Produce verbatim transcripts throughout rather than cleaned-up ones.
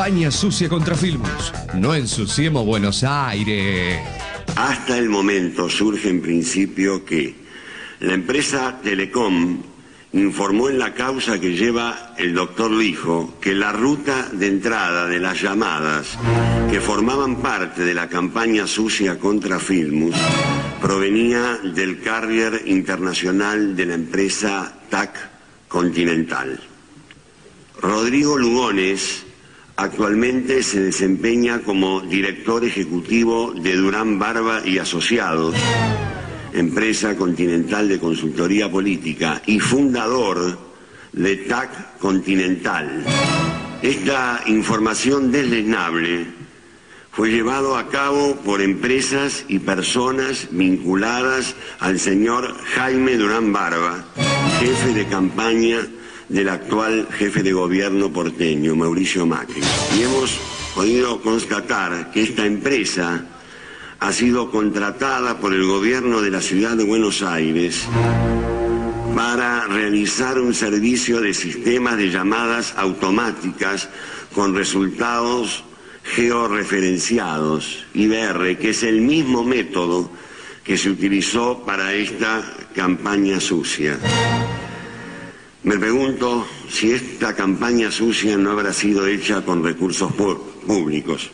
campaña sucia contra Filmus. No ensuciemos Buenos Aires. Hasta el momento surge en principio que la empresa Telecom informó en la causa que lleva el doctor Lijo que la ruta de entrada de las llamadas que formaban parte de la campaña sucia contra Filmus provenía del carrier internacional de la empresa T A C Continental. Rodrigo Lugones actualmente se desempeña como director ejecutivo de Durán Barba y Asociados, empresa continental de consultoría política, y fundador de T A C Continental. Esta información desdeñable fue llevado a cabo por empresas y personas vinculadas al señor Jaime Durán Barba, jefe de campaña del actual jefe de gobierno porteño, Mauricio Macri. Y hemos podido constatar que esta empresa ha sido contratada por el gobierno de la ciudad de Buenos Aires para realizar un servicio de sistemas de llamadas automáticas con resultados georreferenciados, I B R, que es el mismo método que se utilizó para esta campaña sucia. Me pregunto si esta campaña sucia no habrá sido hecha con recursos públicos.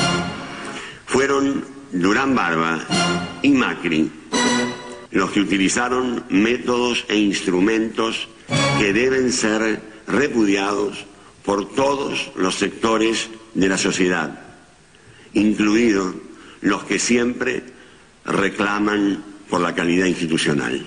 Fueron Durán Barba y Macri los que utilizaron métodos e instrumentos que deben ser repudiados por todos los sectores de la sociedad, incluidos los que siempre reclaman por la calidad institucional.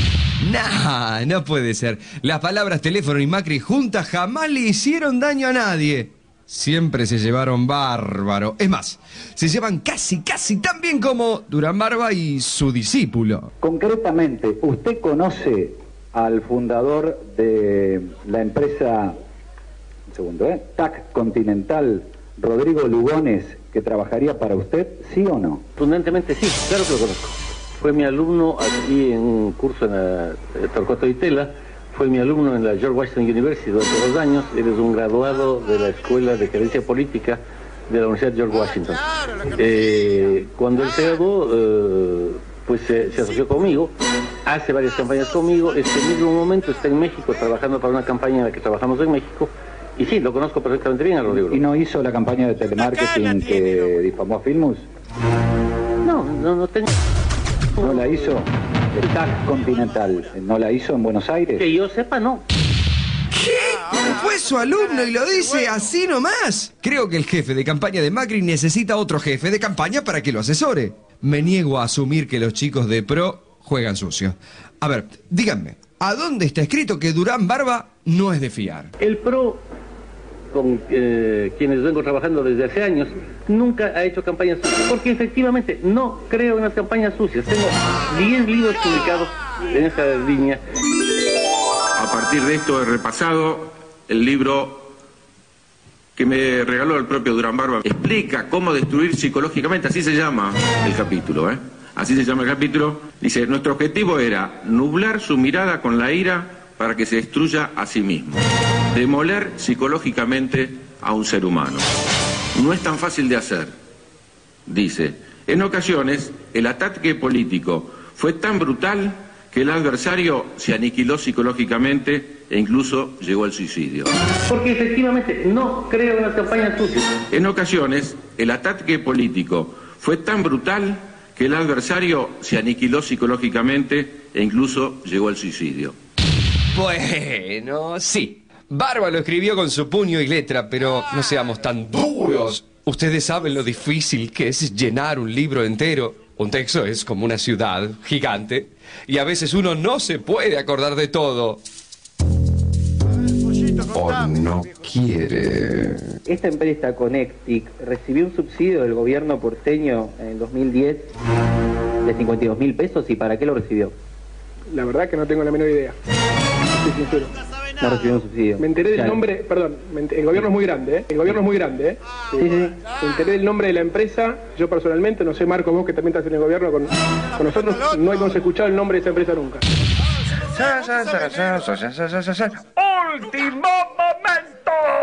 Nah, no puede ser. Las palabras teléfono y Macri juntas jamás le hicieron daño a nadie. Siempre se llevaron bárbaro. Es más, se llevan casi, casi tan bien como Durán Barba y su discípulo. Concretamente, ¿usted conoce al fundador de la empresa, un segundo, ¿eh? T A C Continental, Rodrigo Lugones, que trabajaría para usted, sí o no? Tundentemente sí, claro que lo conozco. Fue mi alumno aquí en un curso en la Torcuato Di Tella, fue mi alumno en la George Washington University durante dos años, él es un graduado de la Escuela de Gerencia Política de la Universidad George Washington. Eh, cuando él se graduó, eh, pues se, se asoció conmigo, hace varias campañas conmigo, este mismo momento está en México trabajando para una campaña en la que trabajamos en México, y sí, lo conozco perfectamente bien a Rodrigo. ¿Y no hizo la campaña de telemarketing que difamó a Filmus? No, no, no tengo... ¿No la hizo el T A C Continental? ¿No la hizo en Buenos Aires? Que yo sepa, no. ¿Qué? Fue su alumno y lo dice así nomás. Creo que el jefe de campaña de Macri necesita otro jefe de campaña para que lo asesore. Me niego a asumir que los chicos de Pro juegan sucio. A ver, díganme, ¿a dónde está escrito que Durán Barba no es de fiar? El Pro, con eh, quienes vengo trabajando desde hace años, nunca ha hecho campañas sucias, porque efectivamente no creo en las campañas sucias. Tengo diez libros publicados en esa línea. A partir de esto he repasado el libro que me regaló el propio Durán Barba. Explica cómo destruir psicológicamente, así se llama el capítulo, ¿eh? Así se llama el capítulo. Dice, nuestro objetivo era nublar su mirada con la ira para que se destruya a sí mismo. Demoler psicológicamente a un ser humano. No es tan fácil de hacer. Dice, en ocasiones el ataque político fue tan brutal que el adversario se aniquiló psicológicamente e incluso llegó al suicidio. Porque efectivamente no creo en las campañas sucias. En ocasiones el ataque político fue tan brutal que el adversario se aniquiló psicológicamente e incluso llegó al suicidio. Bueno, sí. Barba lo escribió con su puño y letra, pero no seamos tan duros. Ustedes saben lo difícil que es llenar un libro entero. Un texto es como una ciudad gigante y a veces uno no se puede acordar de todo. O no quiere. Esta empresa Connectic recibió un subsidio del gobierno porteño en el dos mil diez de cincuenta y dos mil pesos. ¿Y para qué lo recibió? La verdad que no tengo la menor idea. Estoy sincero. No recibió un subsidio. Me enteré del Claro. nombre, perdón, me ent- el gobierno es muy grande, ¿eh? El gobierno es muy grande, ¿eh? Sí, sí. Me enteré del nombre de la empresa, yo personalmente, no sé, Marco, vos que también estás en el gobierno con, con nosotros, no hemos escuchado el nombre de esa empresa nunca. ¡Último momento!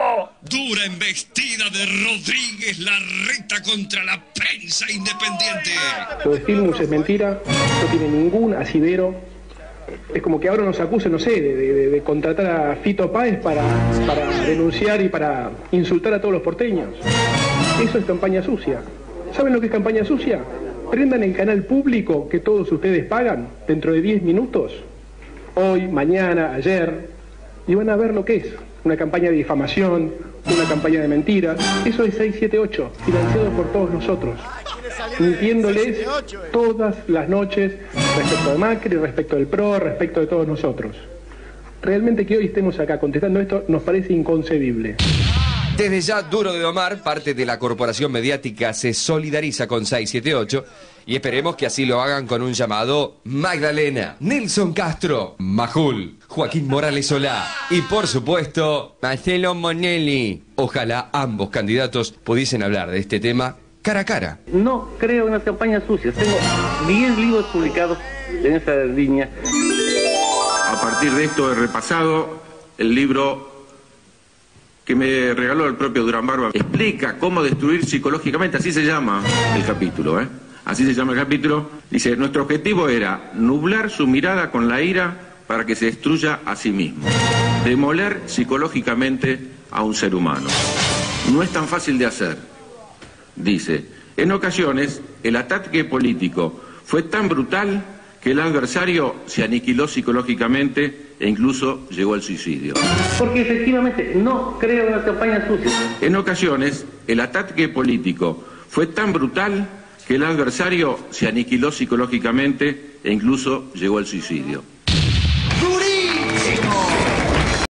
Dura embestida de Rodríguez Larreta contra la prensa independiente. Lo de Filmus es mentira, no tiene ningún asidero. Es como que ahora nos acusen, no sé, de, de, de contratar a Fito Páez para, para denunciar y para insultar a todos los porteños. Eso es campaña sucia. ¿Saben lo que es campaña sucia? Prendan el canal público que todos ustedes pagan dentro de diez minutos, hoy, mañana, ayer, y van a ver lo que es. Una campaña de difamación, una campaña de mentiras. Eso es seis siete ocho, financiado por todos nosotros, mintiéndoles todas las noches respecto de Macri, respecto del P R O, respecto de todos nosotros. Realmente que hoy estemos acá contestando esto nos parece inconcebible. Desde ya, Duro de Domar, parte de la corporación mediática, se solidariza con seis siete ocho y esperemos que así lo hagan con un llamado Magdalena, Nelson Castro, Majul, Joaquín Morales Solá y, por supuesto, Marcelo Monelli. Ojalá ambos candidatos pudiesen hablar de este tema cara a cara. No creo en las campañas sucias. Tengo diez libros publicados en esa línea. A partir de esto he repasado el libro que me regaló el propio Durán Barba. Explica cómo destruir psicológicamente, así se llama el capítulo, ¿eh? Así se llama el capítulo. Dice, nuestro objetivo era nublar su mirada con la ira para que se destruya a sí mismo. Demoler psicológicamente a un ser humano. No es tan fácil de hacer. Dice, en ocasiones el ataque político fue tan brutal que el adversario se aniquiló psicológicamente e incluso llegó al suicidio. Porque efectivamente no creo en las campañas sucias. En ocasiones el ataque político fue tan brutal que el adversario se aniquiló psicológicamente e incluso llegó al suicidio.